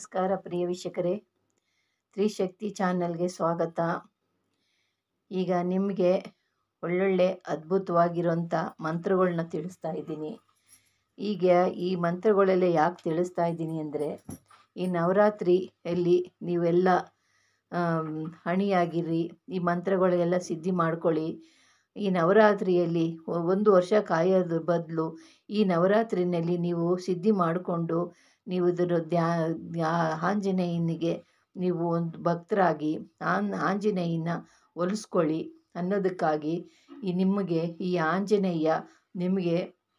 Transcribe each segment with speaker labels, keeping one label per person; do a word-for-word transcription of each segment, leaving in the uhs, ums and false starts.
Speaker 1: ನಮಸ್ಕಾರ ಪ್ರಿಯ ವೀಕ್ಷಕರೇ, ತ್ರಿಶಕ್ತಿ ಚಾನಲ್ಗೆ ಸ್ವಾಗತ. ಈಗ ನಿಮಗೆ ಒಳ್ಳೊಳ್ಳೆ ಅದ್ಭುತವಾಗಿರೋಂಥ ಮಂತ್ರಗಳನ್ನ ತಿಳಿಸ್ತಾ ಇದ್ದೀನಿ. ಈಗ ಈ ಮಂತ್ರಗಳೆಲ್ಲ ಯಾಕೆ ತಿಳಿಸ್ತಾ ಇದ್ದೀನಿ ಅಂದರೆ, ಈ ನವರಾತ್ರಿಯಲ್ಲಿ ನೀವೆಲ್ಲ ಹಣಿಯಾಗಿರ್ರಿ, ಈ ಮಂತ್ರಗಳೆಲ್ಲ ಸಿದ್ಧಿ ಮಾಡ್ಕೊಳ್ಳಿ. ಈ ನವರಾತ್ರಿಯಲ್ಲಿ ಒಂದು ವರ್ಷ ಕಾಯೋದ್ರ ಬದಲು ಈ ನವರಾತ್ರಿನಲ್ಲಿ ನೀವು ಸಿದ್ಧಿ ಮಾಡಿಕೊಂಡು ನೀವು ಇದರ ದ್ಯಾ ಆಂಜನೇಯನಿಗೆ ನೀವು ಒಂದು ಭಕ್ತರಾಗಿ ಆನ್ ಆಂಜನೇಯನ ಒಲಿಸ್ಕೊಳ್ಳಿ ಅನ್ನೋದಕ್ಕಾಗಿ ಈ ನಿಮಗೆ ಈ ಆಂಜನೇಯ ನಿಮಗೆ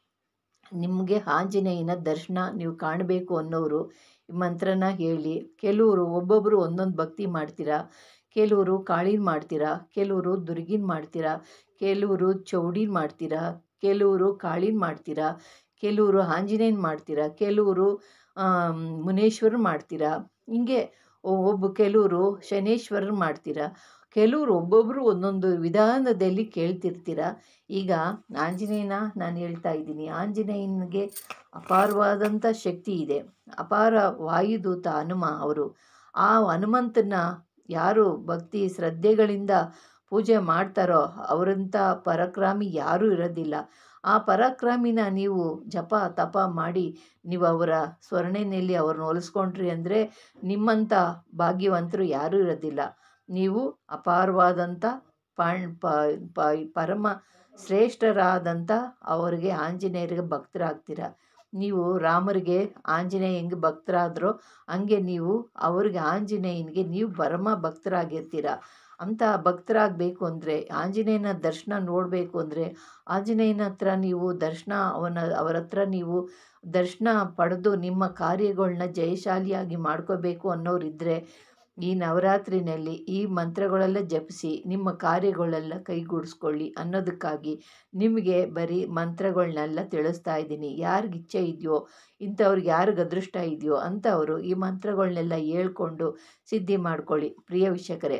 Speaker 1: ನಿಮಗೆ ಆಂಜನೇಯನ ದರ್ಶನ ನೀವು ಕಾಣಬೇಕು ಅನ್ನೋರು ಈ ಮಂತ್ರನ ಹೇಳಿ. ಕೆಲವರು ಒಬ್ಬೊಬ್ಬರು ಒಂದೊಂದು ಭಕ್ತಿ ಮಾಡ್ತೀರಾ, ಕೆಲವರು ಕಾಳಿನ ಮಾಡ್ತೀರಾ, ಕೆಲವರು ದುರ್ಗಿನ ಮಾಡ್ತೀರಾ, ಕೆಲವರು ಚೌಡಿನ ಮಾಡ್ತೀರಾ, ಕೆಲವರು ಕಾಳಿನ ಮಾಡ್ತೀರಾ, ಕೆಲವರು ಆಂಜನೇಯನ ಮಾಡ್ತೀರಾ, ಕೆಲವರು ಮುನೇಶ್ವರ ಮಾಡ್ತೀರಾ. ಹಿಂಗೆ ಒಬ್ಬ ಕೆಲವರು ಶನೇಶ್ವರರು ಮಾಡ್ತೀರಾ, ಕೆಲವರು ಒಬ್ಬೊಬ್ಬರು ಒಂದೊಂದು ವಿಧಾನದಲ್ಲಿ ಕೇಳ್ತಿರ್ತೀರ. ಈಗ ಆಂಜನೇಯನ ನಾನು ಹೇಳ್ತಾ ಇದ್ದೀನಿ. ಆಂಜನೇಯನಿಗೆ ಅಪಾರವಾದಂಥ ಶಕ್ತಿ ಇದೆ. ಅಪಾರ ವಾಯುದೂತ ಹನುಮ ಅವರು. ಆ ಹನುಮಂತನ ಯಾರು ಭಕ್ತಿ ಶ್ರದ್ಧೆಗಳಿಂದ ಪೂಜೆ ಮಾಡ್ತಾರೋ ಅವರಂಥ ಪರಾಕ್ರಮಿ ಯಾರೂ ಇರೋದಿಲ್ಲ. ಆ ಪರಾಕ್ರಮಿನ ನೀವು ಜಪ ತಪ ಮಾಡಿ ನೀವು ಅವರ ಸ್ವರ್ಣೆಯಲ್ಲಿ ಅವ್ರನ್ನ ಹೋಲಿಸ್ಕೊಂಡ್ರಿ ಅಂದರೆ ನಿಮ್ಮಂಥ ಭಾಗ್ಯವಂತರು ಯಾರೂ ಇರೋದಿಲ್ಲ. ನೀವು ಅಪಾರವಾದಂಥ ಪಾಣ್ ಪ ಪರಮ ಶ್ರೇಷ್ಠರಾದಂಥ ಅವರಿಗೆ ಆಂಜನೇಯರಿಗೆ ಭಕ್ತರಾಗ್ತೀರ. ನೀವು ರಾಮರಿಗೆ ಆಂಜನೇಯ ಹೆಂಗೆ ಭಕ್ತರಾದರೋ ಹಂಗೆ ನೀವು ಅವ್ರಿಗೆ ಆಂಜನೇಯನಿಗೆ ನೀವು ಪರಮ ಭಕ್ತರಾಗಿರ್ತೀರ. ಅಂಥ ಭಕ್ತರಾಗಬೇಕು ಅಂದರೆ, ಆಂಜನೇಯನ ದರ್ಶನ ನೋಡಬೇಕು ಅಂದರೆ ಆಂಜನೇಯನ ಹತ್ರ ನೀವು ದರ್ಶನ ಅವನ ಅವರ ಹತ್ರ ನೀವು ದರ್ಶನ ಪಡೆದು ನಿಮ್ಮ ಕಾರ್ಯಗಳನ್ನ ಜಯಶಾಲಿಯಾಗಿ ಮಾಡ್ಕೋಬೇಕು ಅನ್ನೋರಿದ್ದರೆ ಈ ನವರಾತ್ರಿನಲ್ಲಿ ಈ ಮಂತ್ರಗಳೆಲ್ಲ ಜಪಿಸಿ ನಿಮ್ಮ ಕಾರ್ಯಗಳೆಲ್ಲ ಕೈಗೂಡಿಸ್ಕೊಳ್ಳಿ ಅನ್ನೋದಕ್ಕಾಗಿ ನಿಮಗೆ ಬರೀ ಮಂತ್ರಗಳನ್ನೆಲ್ಲ ತಿಳಿಸ್ತಾ ಇದ್ದೀನಿ. ಯಾರಿಗೆ ಇಚ್ಛೆ ಇದೆಯೋ, ಇಂಥವ್ರಿಗೆ ಯಾರಿಗೆ ಅದೃಷ್ಟ ಇದೆಯೋ ಅಂಥವರು ಈ ಮಂತ್ರಗಳನ್ನೆಲ್ಲ ಹೇಳ್ಕೊಂಡು ಸಿದ್ಧಿ ಮಾಡ್ಕೊಳ್ಳಿ ಪ್ರಿಯ ವೀಕ್ಷಕರೇ.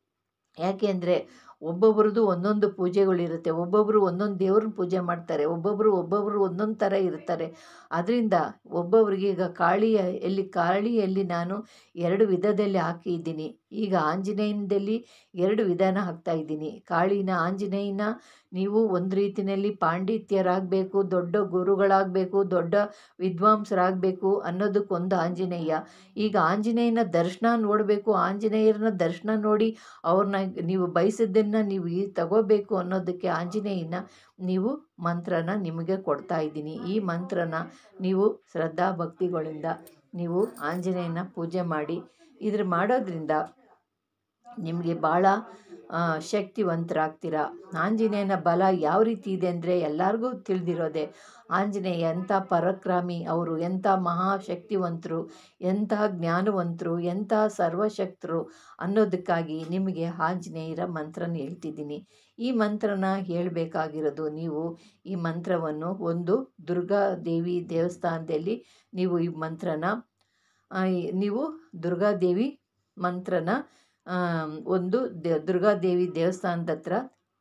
Speaker 1: ಯಾಕೆ ಅಂದರೆ ಒಬ್ಬೊಬ್ರದ್ದು ಒಂದೊಂದು ಪೂಜೆಗಳಿರುತ್ತೆ, ಒಬ್ಬೊಬ್ಬರು ಒಂದೊಂದು ದೇವ್ರನ್ನ ಪೂಜೆ ಮಾಡ್ತಾರೆ, ಒಬ್ಬೊಬ್ಬರು ಒಬ್ಬೊಬ್ಬರು ಒಂದೊಂದು ಥರ ಇರ್ತಾರೆ. ಅದರಿಂದ ಒಬ್ಬೊಬ್ರಿಗೆ ಈಗ ಕಾಳಿಯ ಎಲ್ಲಿ ಕಾಳಿಯಲ್ಲಿ ನಾನು ಎರಡು ವಿಧದಲ್ಲಿ ಹಾಕಿದ್ದೀನಿ. ಈಗ ಆಂಜನೇಯನದಲ್ಲಿ ಎರಡು ವಿಧಾನ ಹಾಕ್ತಾ ಇದ್ದೀನಿ. ಕಾಳಿನ ಆಂಜನೇಯನ ನೀವು ಒಂದು ರೀತಿಯಲ್ಲಿ ಪಾಂಡಿತ್ಯರಾಗಬೇಕು, ದೊಡ್ಡ ಗುರುಗಳಾಗಬೇಕು, ದೊಡ್ಡ ವಿದ್ವಾಂಸರಾಗಬೇಕು ಅನ್ನೋದಕ್ಕೊಂದು ಆಂಜನೇಯ. ಈಗ ಆಂಜನೇಯನ ದರ್ಶನ ನೋಡಬೇಕು, ಆಂಜನೇಯರನ್ನ ದರ್ಶನ ನೋಡಿ ಅವ್ರನ್ನ ನೀವು ಬಯಸಿದ್ದನ್ನು ನೀವು ಈ ತಗೋಬೇಕು ಅನ್ನೋದಕ್ಕೆ ಆಂಜನೇಯನ ನೀವು ಮಂತ್ರನ ನಿಮಗೆ ಕೊಡ್ತಾ ಇದ್ದೀನಿ. ಈ ಮಂತ್ರನ ನೀವು ಶ್ರದ್ಧಾ ಭಕ್ತಿಗಳಿಂದ ನೀವು ಆಂಜನೇಯನ ಪೂಜೆ ಮಾಡಿ. ಇದ್ರ ಮಾಡೋದ್ರಿಂದ ನಿಮಗೆ ಭಾಳ ಶಕ್ತಿವಂತರಾಗ್ತೀರ. ಆಂಜನೇಯನ ಬಲ ಯಾವ ರೀತಿ ಇದೆ ಅಂದರೆ ಎಲ್ಲರಿಗೂ ತಿಳಿದಿರೋದೆ. ಆಂಜನೇಯ ಎಂಥ ಪರಾಕ್ರಮಿ ಅವರು, ಎಂಥ ಮಹಾಶಕ್ತಿವಂತರು, ಎಂಥ ಜ್ಞಾನವಂತರು, ಎಂಥ ಸರ್ವಶಕ್ತರು ಅನ್ನೋದಕ್ಕಾಗಿ ನಿಮಗೆ ಆಂಜನೇಯರ ಮಂತ್ರನ ಹೇಳ್ತಿದ್ದೀನಿ. ಈ ಮಂತ್ರನ ಹೇಳಬೇಕಾಗಿರೋದು ನೀವು ಈ ಮಂತ್ರವನ್ನು ಒಂದು ದುರ್ಗಾದೇವಿ ದೇವಸ್ಥಾನದಲ್ಲಿ ನೀವು ಈ ಮಂತ್ರನ ನೀವು ದುರ್ಗಾದೇವಿ ಮಂತ್ರನ ಒಂದು ದ ದುರ್ಗಾದೇವಿ ದೇವಸ್ಥಾನದ ಹತ್ರ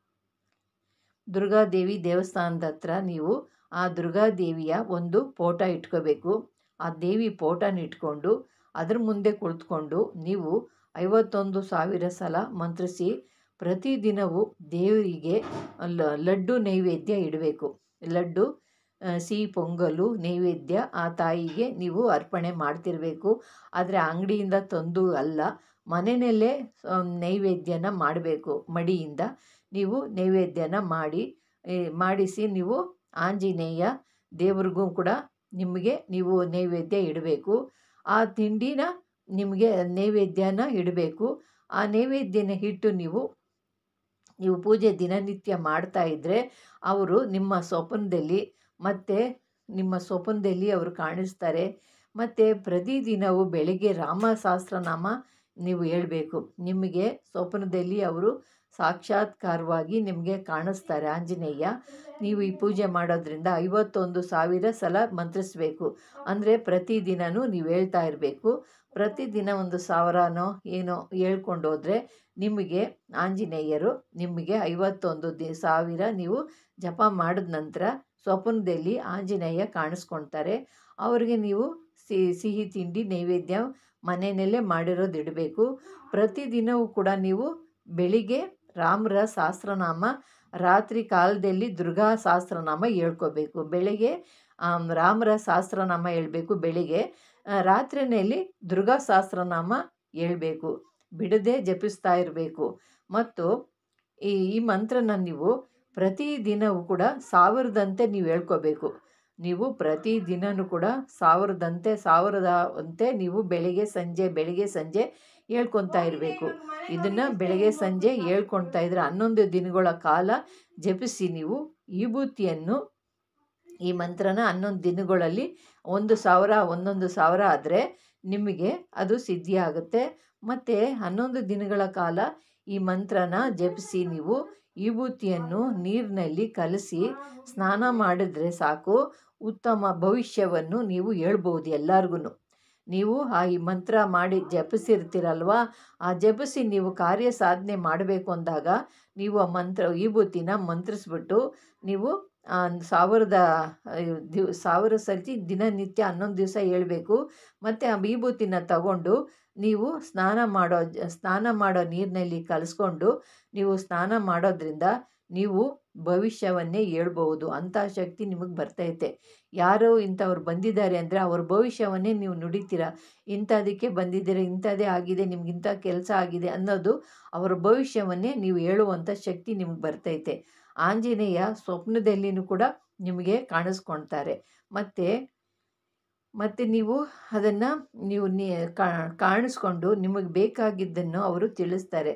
Speaker 1: ದುರ್ಗಾದೇವಿ ದೇವಸ್ಥಾನದ ಹತ್ರ ನೀವು ಆ ದುರ್ಗಾದೇವಿಯ ಒಂದು ಫೋಟೋ ಇಟ್ಕೋಬೇಕು. ಆ ದೇವಿ ಫೋಟೋನ ಇಟ್ಕೊಂಡು ಅದ್ರ ಮುಂದೆ ಕುಳಿತುಕೊಂಡು ನೀವು ಐವತ್ತೊಂದು ಸಾವಿರ ಸಲ ಮಂತ್ರಿಸಿ ಪ್ರತಿದಿನವೂ ದೇವರಿಗೆ ಲಡ್ಡು ನೈವೇದ್ಯ ಇಡಬೇಕು. ಲಡ್ಡು ಸಿಹಿ ಪೊಂಗಲು ನೈವೇದ್ಯ ಆ ತಾಯಿಗೆ ನೀವು ಅರ್ಪಣೆ ಮಾಡ್ತಿರಬೇಕು. ಆದರೆ ಅಂಗಡಿಯಿಂದ ತಂದು ಅಲ್ಲ, ಮನೆಯಲ್ಲೇ ನೈವೇದ್ಯನ ಮಾಡಬೇಕು. ಮಡಿಯಿಂದ ನೀವು ನೈವೇದ್ಯನ ಮಾಡಿ ಮಾಡಿಸಿ ನೀವು ಆಂಜನೇಯ ದೇವ್ರಿಗೂ ಕೂಡ ನಿಮಗೆ ನೀವು ನೈವೇದ್ಯ ಇಡಬೇಕು. ಆ ತಿಂಡಿನ ನಿಮಗೆ ನೈವೇದ್ಯನ ಇಡಬೇಕು. ಆ ನೈವೇದ್ಯನ ಇಟ್ಟು ನೀವು ನೀವು ಪೂಜೆ ದಿನನಿತ್ಯ ಮಾಡ್ತಾಯಿದ್ರೆ ಅವರು ನಿಮ್ಮ ಸ್ವಪ್ನದಲ್ಲಿ ಮತ್ತು ನಿಮ್ಮ ಸ್ವಪ್ನದಲ್ಲಿ ಅವರು ಕಾಣಿಸ್ತಾರೆ. ಮತ್ತು ಪ್ರತಿದಿನವೂ ಬೆಳಗ್ಗೆ ರಾಮ ಸಹಸ್ರನಾಮ ನೀವು ಹೇಳಬೇಕು. ನಿಮಗೆ ಸ್ವಪ್ನದಲ್ಲಿ ಅವರು ಸಾಕ್ಷಾತ್ಕಾರವಾಗಿ ನಿಮಗೆ ಕಾಣಿಸ್ತಾರೆ ಆಂಜನೇಯ. ನೀವು ಈ ಪೂಜೆ ಮಾಡೋದ್ರಿಂದ ಐವತ್ತೊಂದು ಸಾವಿರ ಸಲ ಮಂತ್ರಿಸಬೇಕು. ಅಂದರೆ ಪ್ರತಿದಿನವೂ ನೀವು ಹೇಳ್ತಾ ಇರಬೇಕು. ಪ್ರತಿದಿನ ಒಂದು ಸಾವಿರನೋ ಏನೋ ಹೇಳ್ಕೊಂಡು ಹೋದರೆ ನಿಮಗೆ ಆಂಜನೇಯರು ನಿಮಗೆ ಐವತ್ತೊಂದು ದಿ ಸಾವಿರ ನೀವು ಜಪ ಮಾಡಿದ ನಂತರ ಸ್ವಪ್ನದಲ್ಲಿ ಆಂಜನೇಯ ಕಾಣಿಸ್ಕೊಳ್ತಾರೆ. ಅವರಿಗೆ ನೀವು ಸಿಹಿ ಸಿಹಿ ತಿಂಡಿ ನೈವೇದ್ಯ ಮನೆಯಲ್ಲೇ ಮಾಡಿರೋದು ಇಡಬೇಕು. ಪ್ರತಿದಿನವೂ ಕೂಡ ನೀವು ಬೆಳಿಗ್ಗೆ ರಾಮರ ಸಹಸ್ರನಾಮ, ರಾತ್ರಿ ಕಾಲದಲ್ಲಿ ದುರ್ಗಾ ಸಹಸ್ರನಾಮ ಹೇಳ್ಕೋಬೇಕು. ಬೆಳಿಗ್ಗೆ ರಾಮರ ಸಹಸ್ರನಾಮ ಹೇಳ್ಬೇಕು ಬೆಳಿಗ್ಗೆ, ರಾತ್ರಿಯಲ್ಲಿ ದುರ್ಗಾ ಸಹಸ್ರನಾಮ ಹೇಳ್ಬೇಕು, ಬಿಡದೆ ಜಪಿಸ್ತಾ ಇರಬೇಕು. ಮತ್ತು ಈ ಈ ಮಂತ್ರನ ನೀವು ಪ್ರತಿದಿನವೂ ಕೂಡ ಸಾವಿರದಂತೆ ನೀವು ಹೇಳ್ಕೋಬೇಕು. ನೀವು ಪ್ರತಿದಿನವೂ ಕೂಡ ಸಾವಿರದಂತೆ ಸಾವಿರದ ಅಂತೆ ನೀವು ಬೆಳಿಗ್ಗೆ ಸಂಜೆ ಬೆಳಿಗ್ಗೆ ಸಂಜೆ ಹೇಳ್ಕೊತಾ ಇರಬೇಕು. ಇದನ್ನು ಬೆಳಗ್ಗೆ ಸಂಜೆ ಹೇಳ್ಕೊಳ್ತಾ ಇದ್ರೆ ಹನ್ನೊಂದು ದಿನಗಳ ಕಾಲ ಜಪಿಸಿ ನೀವು ವಿಭೂತಿಯನ್ನು, ಈ ಮಂತ್ರನ ಹನ್ನೊಂದು ದಿನಗಳಲ್ಲಿ ಒಂದು ಸಾವಿರ ಒಂದೊಂದು ಸಾವಿರ ಆದರೆ ನಿಮಗೆ ಅದು ಸಿದ್ಧಿ ಆಗುತ್ತೆ. ಮತ್ತು ಹನ್ನೊಂದು ದಿನಗಳ ಕಾಲ ಈ ಮಂತ್ರನ ಜಪಿಸಿ ನೀವು ವಿಭೂತಿಯನ್ನು ನೀರಿನಲ್ಲಿ ಕಲಸಿ ಸ್ನಾನ ಮಾಡಿದ್ರೆ ಸಾಕು, ಉತ್ತಮ ಭವಿಷ್ಯವನ್ನು ನೀವು ಹೇಳ್ಬೋದು ಎಲ್ಲರಿಗೂ. ನೀವು ಆ ಈ ಮಂತ್ರ ಮಾಡಿ ಜಪಿಸಿರ್ತೀರಲ್ವ, ಆ ಜಪಿಸಿ ನೀವು ಕಾರ್ಯ ಸಾಧನೆ ಮಾಡಬೇಕು ಅಂದಾಗ ನೀವು ಆ ಮಂತ್ರ ವಿಭೂತಿನ ಮಂತ್ರಿಸ್ಬಿಟ್ಟು ನೀವು ಸಾವಿರದ ದಿವ್ ಸಾವಿರ ಸರ್ತಿ ದಿನನಿತ್ಯ ಹನ್ನೊಂದು ದಿವಸ ಹೇಳಬೇಕು. ಮತ್ತು ಆ ವಿಭೂತಿನ ತಗೊಂಡು ನೀವು ಸ್ನಾನ ಮಾಡೋ ಸ್ನಾನ ಮಾಡೋ ನೀರಿನಲ್ಲಿ ಕಲಿಸ್ಕೊಂಡು ನೀವು ಸ್ನಾನ ಮಾಡೋದ್ರಿಂದ ನೀವು ಭವಿಷ್ಯವನ್ನೇ ಹೇಳ್ಬೋದು. ಅಂಥ ಶಕ್ತಿ ನಿಮಗೆ ಬರ್ತೈತೆ. ಯಾರೋ ಇಂಥವ್ರು ಬಂದಿದ್ದಾರೆ ಅಂದರೆ ಅವ್ರ ಭವಿಷ್ಯವನ್ನೇ ನೀವು ನುಡಿತೀರ. ಇಂಥದಕ್ಕೆ ಬಂದಿದ್ದೀರ, ಇಂಥದ್ದೇ ಆಗಿದೆ, ನಿಮ್ಗಿಂಥ ಕೆಲಸ ಆಗಿದೆ ಅನ್ನೋದು ಅವರ ಭವಿಷ್ಯವನ್ನೇ ನೀವು ಹೇಳುವಂಥ ಶಕ್ತಿ ನಿಮ್ಗೆ ಬರ್ತೈತೆ. ಆಂಜನೇಯ ಸ್ವಪ್ನದಲ್ಲಿನೂ ಕೂಡ ನಿಮಗೆ ಕಾಣಿಸ್ಕೊಳ್ತಾರೆ. ಮತ್ತು ಮತ್ತು ನೀವು ಅದನ್ನು ನೀವು ಕಾಣಿಸ್ಕೊಂಡು ನಿಮಗೆ ಬೇಕಾಗಿದ್ದನ್ನು ಅವರು ತಿಳಿಸ್ತಾರೆ.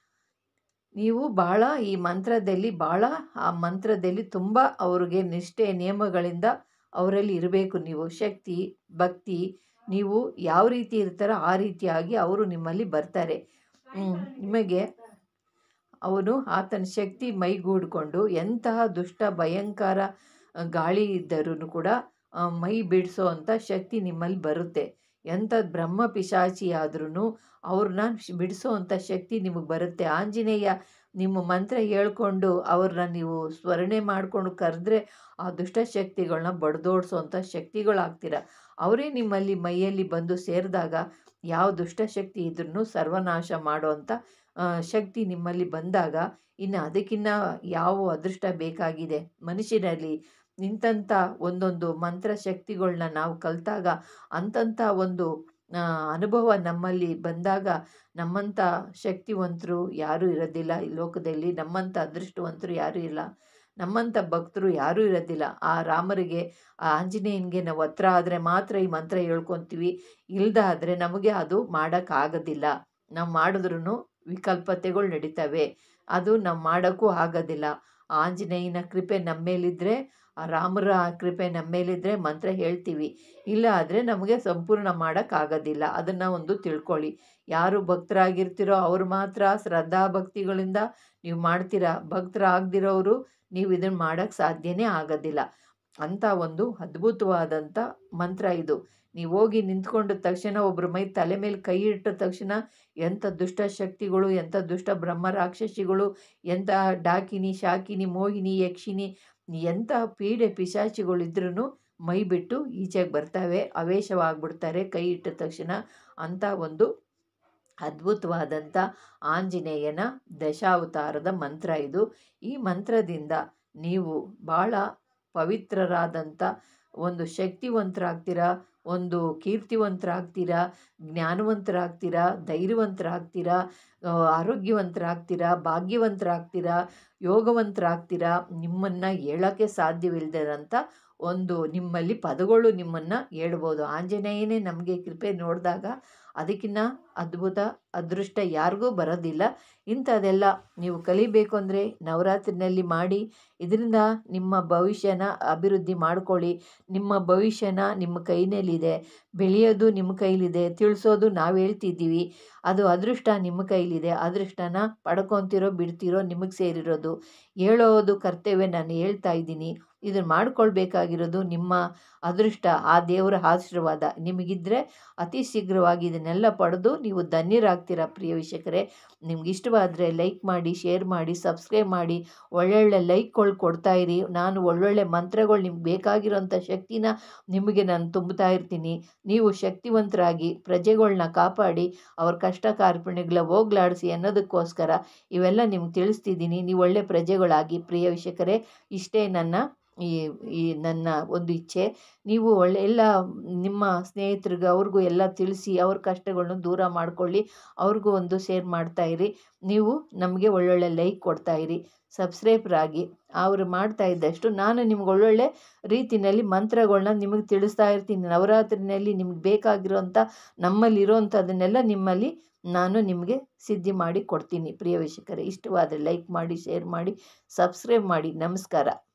Speaker 1: ನೀವು ಭಾಳ ಈ ಮಂತ್ರದಲ್ಲಿ ಭಾಳ ಆ ಮಂತ್ರದಲ್ಲಿ ತುಂಬ ಅವ್ರಿಗೆ ನಿಷ್ಠೆ ನಿಯಮಗಳಿಂದ ಅವರಲ್ಲಿ ಇರಬೇಕು. ನೀವು ಶಕ್ತಿ ಭಕ್ತಿ ನೀವು ಯಾವ ರೀತಿ ಇರ್ತಾರೋ ಆ ರೀತಿಯಾಗಿ ಅವರು ನಿಮ್ಮಲ್ಲಿ ಬರ್ತಾರೆ. ನಿಮಗೆ ಅವನು ಆತನ ಶಕ್ತಿ ಮೈಗೂಡಿಕೊಂಡು ಎಂತಹ ದುಷ್ಟ ಭಯಂಕರ ಗಾಳಿ ಇದ್ದರೂ ಕೂಡ ಮೈ ಬಿಡಿಸೋ ಅಂಥ ಶಕ್ತಿ ನಿಮ್ಮಲ್ಲಿ ಬರುತ್ತೆ. ಎಂಥ ಬ್ರಹ್ಮ ಪಿಶಾಚಿ ಆದ್ರೂ ಅವ್ರನ್ನ ಬಿಡಿಸೋ ಅಂಥ ಶಕ್ತಿ ನಿಮಗೆ ಬರುತ್ತೆ. ಆಂಜನೇಯ ನಿಮ್ಮ ಮಂತ್ರ ಹೇಳ್ಕೊಂಡು ಅವ್ರನ್ನ ನೀವು ಸ್ಮರಣೆ ಮಾಡಿಕೊಂಡು ಕರೆದ್ರೆ ಆ ದುಷ್ಟಶಕ್ತಿಗಳನ್ನ ಬಡ್ದೋಡಿಸೋ ಅಂಥ ಶಕ್ತಿಗಳಾಗ್ತೀರ. ಅವರೇ ನಿಮ್ಮಲ್ಲಿ ಮೈಯಲ್ಲಿ ಬಂದು ಸೇರಿದಾಗ ಯಾವ ದುಷ್ಟಶಕ್ತಿ ಇದ್ರೂ ಸರ್ವನಾಶ ಮಾಡೋ ಅಂಥ ಶಕ್ತಿ ನಿಮ್ಮಲ್ಲಿ ಬಂದಾಗ ಇನ್ನು ಅದಕ್ಕಿಂತ ಯಾವ ಅದೃಷ್ಟ ಬೇಕಾಗಿದೆ ಮನುಷ್ಯನಲ್ಲಿ. ಇಂಥಂಥ ಒಂದೊಂದು ಮಂತ್ರ ಶಕ್ತಿಗಳನ್ನ ನಾವು ಕಲಿತಾಗ ಅಂಥಂಥ ಒಂದು ಅನುಭವ ನಮ್ಮಲ್ಲಿ ಬಂದಾಗ ನಮ್ಮಂಥ ಶಕ್ತಿವಂತರು ಯಾರೂ ಇರೋದಿಲ್ಲ ಈ ಲೋಕದಲ್ಲಿ, ನಮ್ಮಂಥ ಅದೃಷ್ಟವಂತರು ಯಾರೂ ಇಲ್ಲ, ನಮ್ಮಂಥ ಭಕ್ತರು ಯಾರೂ ಇರೋದಿಲ್ಲ. ಆ ರಾಮರಿಗೆ ಆ ಆಂಜನೇಯನಿಗೆ ನಾವು ಹತ್ರ ಆದರೆ ಮಾತ್ರ ಈ ಮಂತ್ರ ಹೇಳ್ಕೊತೀವಿ, ಇಲ್ದಾದರೆ ನಮಗೆ ಅದು ಮಾಡೋಕ್ಕಾಗೋದಿಲ್ಲ. ನಾವು ಮಾಡಿದ್ರೂ ವಿಕಲ್ಪತೆಗಳು ನಡೀತವೆ, ಅದು ನಾವು ಮಾಡೋಕ್ಕೂ ಆಗೋದಿಲ್ಲ. ಆಂಜನೇಯನ ಕೃಪೆ ನಮ್ಮ ಮೇಲಿದ್ದರೆ, ಆ ರಾಮರ ಕೃಪೆ ನಮ್ಮ ಮೇಲಿದ್ದರೆ ಮಂತ್ರ ಹೇಳ್ತೀವಿ, ಇಲ್ಲ ಆದರೆ ನಮಗೆ ಸಂಪೂರ್ಣ ಮಾಡೋಕ್ಕಾಗೋದಿಲ್ಲ. ಅದನ್ನು ಒಂದು ತಿಳ್ಕೊಳ್ಳಿ. ಯಾರು ಭಕ್ತರಾಗಿರ್ತೀರೋ ಅವ್ರು ಮಾತ್ರ ಶ್ರದ್ಧಾ ಭಕ್ತಿಗಳಿಂದ ನೀವು ಮಾಡ್ತೀರಾ. ಭಕ್ತರಾಗದಿರೋರು ನೀವು ಇದನ್ನು ಮಾಡೋಕ್ಕೆ ಸಾಧ್ಯನೇ ಆಗೋದಿಲ್ಲ. ಅಂಥ ಒಂದು ಅದ್ಭುತವಾದಂಥ ಮಂತ್ರ ಇದು. ನೀವು ಹೋಗಿ ನಿಂತ್ಕೊಂಡ ತಕ್ಷಣ ಒಬ್ಬರ ಮೈ ತಲೆ ಮೇಲೆ ಕೈ ಇಟ್ಟ ತಕ್ಷಣ ಎಂಥ ದುಷ್ಟಶಕ್ತಿಗಳು, ಎಂಥ ದುಷ್ಟ ಬ್ರಹ್ಮ ರಾಕ್ಷಸಿಗಳು, ಎಂಥ ಡಾಕಿನಿ ಶಾಕಿನಿ ಮೋಹಿನಿ ಯಕ್ಷಿಣಿ ಎಂಥ ಪೀಡೆ ಪಿಶಾಚಿಗಳಿದ್ರೂ ಮೈ ಬಿಟ್ಟು ಈಚೆಗೆ ಬರ್ತವೆ, ಅವೇಶವಾಗ್ಬಿಡ್ತಾರೆ ಕೈ ಇಟ್ಟ ತಕ್ಷಣ. ಅಂಥ ಒಂದು ಅದ್ಭುತವಾದಂಥ ಆಂಜನೇಯನ ದಶಾವತಾರದ ಮಂತ್ರ ಇದು. ಈ ಮಂತ್ರದಿಂದ ನೀವು ಭಾಳ ಪವಿತ್ರರಾದಂಥ ಒಂದು ಶಕ್ತಿವಂತರಾಗ್ತೀರಾ, ಒಂದು ಕೀರ್ತಿವಂತರಾಗ್ತೀರಾ, ಜ್ಞಾನವಂತರಾಗ್ತೀರಾ, ಧೈರ್ಯವಂತರಾಗ್ತೀರಾ, ಆರೋಗ್ಯವಂತರಾಗ್ತೀರಾ, ಭಾಗ್ಯವಂತರಾಗ್ತೀರಾ, ಯೋಗವಂತರಾಗ್ತೀರಾ. ನಿಮ್ಮನ್ನು ಹೇಳೋಕ್ಕೆ ಸಾಧ್ಯವಿಲ್ಲದಂಥ ಒಂದು ನಿಮ್ಮಲ್ಲಿ ಪದಗಳು ನಿಮ್ಮನ್ನು ಹೇಳ್ಬೋದು. ಆಂಜನೇಯನೇ ನಮಗೆ ಕೃಪೆ ನೋಡಿದಾಗ ಅದಕ್ಕಿಂತ ಅದ್ಭುತ ಅದೃಷ್ಟ ಯಾರಿಗೂ ಬರೋದಿಲ್ಲ. ಇಂಥದ್ದೆಲ್ಲ ನೀವು ಕಲಿಬೇಕು ಅಂದರೆ ನವರಾತ್ರಿನಲ್ಲಿ ಮಾಡಿ, ಇದರಿಂದ ನಿಮ್ಮ ಭವಿಷ್ಯನ ಅಭಿವೃದ್ಧಿ ಮಾಡ್ಕೊಳ್ಳಿ. ನಿಮ್ಮ ಭವಿಷ್ಯನ ನಿಮ್ಮ ಕೈನಲ್ಲಿದೆ, ಬೆಳೆಯೋದು ನಿಮ್ಮ ಕೈಲಿದೆ, ತಿಳಿಸೋದು ನಾವು ಹೇಳ್ತಿದ್ದೀವಿ. ಅದು ಅದೃಷ್ಟ ನಿಮ್ಮ ಕೈಲಿದೆ. ಅದೃಷ್ಟನ ಪಡ್ಕೊತಿರೋ ಬಿಡ್ತಿರೋ ನಿಮಗೆ ಸೇರಿರೋದು. ಹೇಳೋದು ಕರ್ತವ್ಯ, ನಾನು ಹೇಳ್ತಾ ಇದ್ದೀನಿ. ಇದನ್ನು ಮಾಡ್ಕೊಳ್ಬೇಕಾಗಿರೋದು ನಿಮ್ಮ ಅದೃಷ್ಟ, ಆ ದೇವರ ಆಶೀರ್ವಾದ ನಿಮಗಿದ್ದರೆ ಅತಿ ಶೀಘ್ರವಾಗಿ ಇದನ್ನು ಇದನ್ನೆಲ್ಲ ಪಡೆದು ನೀವು ಧನ್ಯರಾಗ್ತೀರಾ ಪ್ರಿಯ ವೀಕ್ಷಕರೇ. ನಿಮ್ಗೆ ಇಷ್ಟವಾದರೆ ಲೈಕ್ ಮಾಡಿ, ಶೇರ್ ಮಾಡಿ, ಸಬ್ಸ್ಕ್ರೈಬ್ ಮಾಡಿ, ಒಳ್ಳೊಳ್ಳೆ ಲೈಕ್ಗಳು ಕೊಡ್ತಾಯಿರಿ. ನಾನು ಒಳ್ಳೊಳ್ಳೆ ಮಂತ್ರಗಳು ನಿಮ್ಗೆ ಬೇಕಾಗಿರೋಂಥ ಶಕ್ತಿನ ನಿಮಗೆ ನಾನು ತುಂಬುತ್ತಾ ಇರ್ತೀನಿ. ನೀವು ಶಕ್ತಿವಂತರಾಗಿ ಪ್ರಜೆಗಳನ್ನ ಕಾಪಾಡಿ ಅವ್ರ ಕಷ್ಟ ಕಾರ್ಪಣ್ಯಗಳ ಹೋಗ್ಲಾಡಿಸಿ ಅನ್ನೋದಕ್ಕೋಸ್ಕರ ಇವೆಲ್ಲ ನಿಮ್ಗೆ ತಿಳಿಸ್ತಿದ್ದೀನಿ. ನೀವು ಒಳ್ಳೆ ಪ್ರಜೆಗಳಾಗಿ ಪ್ರಿಯ ವೀಕ್ಷಕರೇ. ಇಷ್ಟೇ ನನ್ನ ಈ ಈ ನನ್ನ ಒಂದು ಇಚ್ಛೆ. ನೀವು ಒಳ್ಳೆ ಎಲ್ಲ ನಿಮ್ಮ ಸ್ನೇಹಿತರಿಗೆ ಅವ್ರಿಗೂ ಎಲ್ಲ ತಿಳಿಸಿ ಅವ್ರ ಕಷ್ಟಗಳನ್ನ ದೂರ ಮಾಡಿಕೊಳ್ಳಿ. ಅವ್ರಿಗೂ ಒಂದು ಶೇರ್ ಮಾಡ್ತಾಯಿರಿ. ನೀವು ನಮಗೆ ಒಳ್ಳೊಳ್ಳೆ ಲೈಕ್ ಕೊಡ್ತಾಯಿರಿ, ಸಬ್ಸ್ಕ್ರೈಬ್ರಾಗಿ. ಅವರು ಮಾಡ್ತಾ ಇದ್ದಷ್ಟು ನಾನು ನಿಮ್ಗೆ ಒಳ್ಳೊಳ್ಳೆ ರೀತಿಯಲ್ಲಿ ಮಂತ್ರಗಳನ್ನ ನಿಮಗೆ ತಿಳಿಸ್ತಾ ಇರ್ತೀನಿ. ನವರಾತ್ರಿನಲ್ಲಿ ನಿಮ್ಗೆ ಬೇಕಾಗಿರೋಂಥ ನಮ್ಮಲ್ಲಿರೋಂಥದ್ದನ್ನೆಲ್ಲ ನಿಮ್ಮಲ್ಲಿ ನಾನು ನಿಮಗೆ ಸಿದ್ಧಿ ಮಾಡಿ ಕೊಡ್ತೀನಿ ಪ್ರಿಯ ವೀಕ್ಷಕರೇ. ಇಷ್ಟವಾದರೆ ಲೈಕ್ ಮಾಡಿ, ಶೇರ್ ಮಾಡಿ, ಸಬ್ಸ್ಕ್ರೈಬ್ ಮಾಡಿ. ನಮಸ್ಕಾರ.